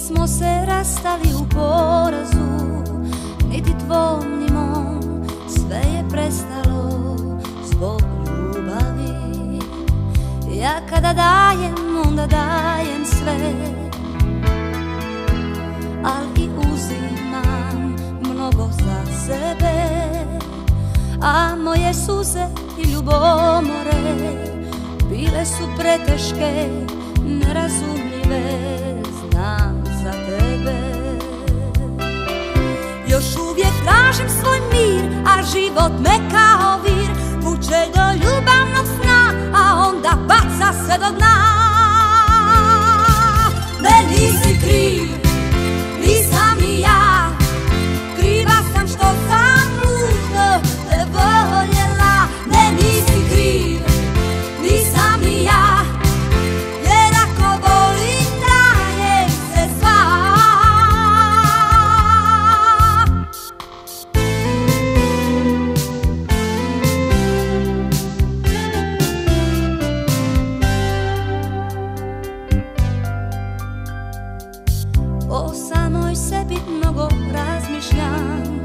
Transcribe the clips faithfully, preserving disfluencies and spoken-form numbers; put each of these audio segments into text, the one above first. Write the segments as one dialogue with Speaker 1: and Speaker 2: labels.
Speaker 1: Nismo se rastali u porazu, niti tvom ni mom, sve je prestalo zbog ljubavi. Ja kada dajem, onda dajem sve, ali i uzimam mnogo za sebe. A moje suze i ljubomore bile su preteške, nerazumljive, znam za tebe. Još uvijek tražim svoj mir, a život me kao vir vuče do ljubavnog sna, a onda baca sve do dna. Ne, nisi kriv, nisam ni ja, kriva sam što sam ludo te voljela. Ne, nisi kriv, nisam ni ja, jer ako volim dajem se sva. O samoj sebi mnogo razmišljam,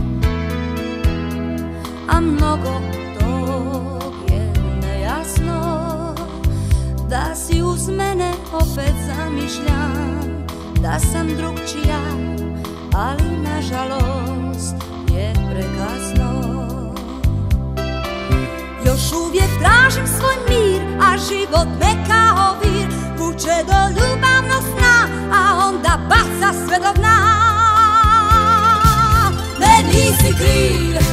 Speaker 1: a mnogo tog je nejasno. Da si uz mene opet zamišljam, da sam drugčija, ali nažalost je prekasno. Još uvijek tražim svoj mir, a život me kao vir vuče do ljubavnog sna, a onda baca sve do dna. Ne, nisi kriv,